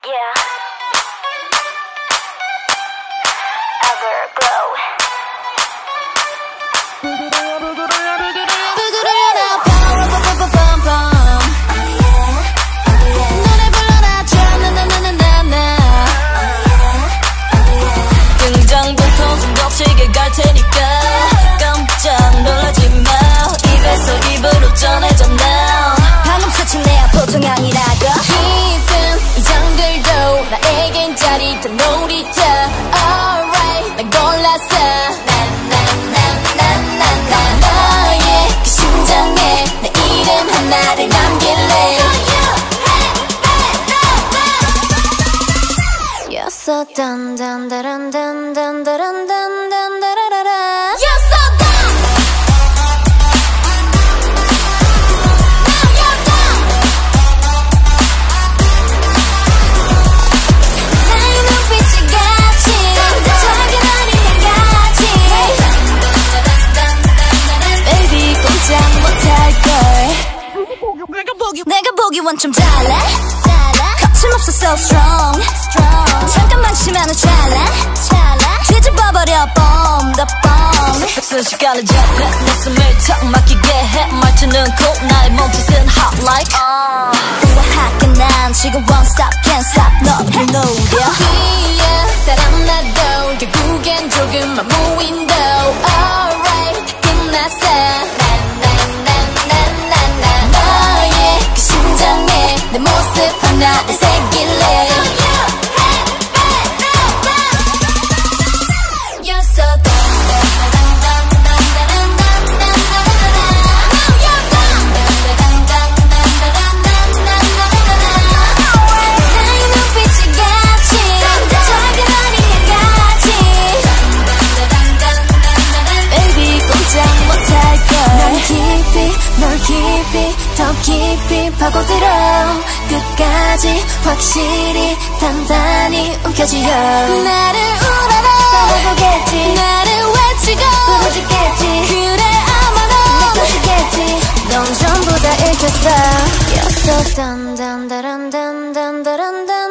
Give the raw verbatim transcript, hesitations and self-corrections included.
Yeah. Everglow. 노래 불러라 촤나나나나나. 등장부터 좀 거칠게 갈 테니까 깜짝 놀라지 마. 입에서 입으로 전해져 now. 방금 스친 내야 보통이 아니라고. 깊은 이 장들도 나에겐 짜릿한 놀이터. Alright 난 골랐어. 나나나나나나. 너의 그 심장에 내 이름 하나를 남길래. You're so dun dun dun dun dun dun dun dun dun dun. You're so done. Now you're done. 나의 눈빛이 같이 작은 어린애 같이. Baby 꼼짝 못할걸. 내가 보기 내가 보기 원점 달라. 거침없어 so strong. 잠깐만 치면은 찰나 뒤집어버려 bomb the bomb. 순식간에 잡혀 내 숨을 턱 막히게 해. 말투는 cool 나의 몸짓은 hot like 우아하게 난 지금 won't stop can't stop 너를 노려. 귀에 따라 나도 결국엔 조금만 무인도. Alright 끝났어. 나나나나나나. 너의 그 심장에 내 모습 하나를 새길래. 더 깊이 파고들어 끝까지 확실히 단단히 움켜쥐어. 나를 우러러 보겠지. 나를 외치고 부러지겠지. 그래 아마 넌 느껴지겠지. 넌 전부 다 읽혔어. You're so dun dun dun dun dun dun dun.